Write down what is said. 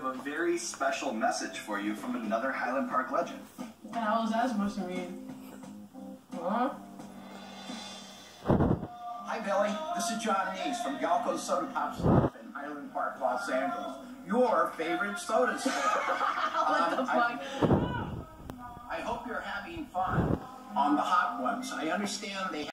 a very special message for you from another Highland Park legend. What the hell is that supposed to mean? Huh? Hi, Billy. This is John Neese from Galco Soda Pop Stop in Highland Park, Los Angeles. Your favorite soda store. What the fuck? I hope you're having fun on the hot ones. I understand they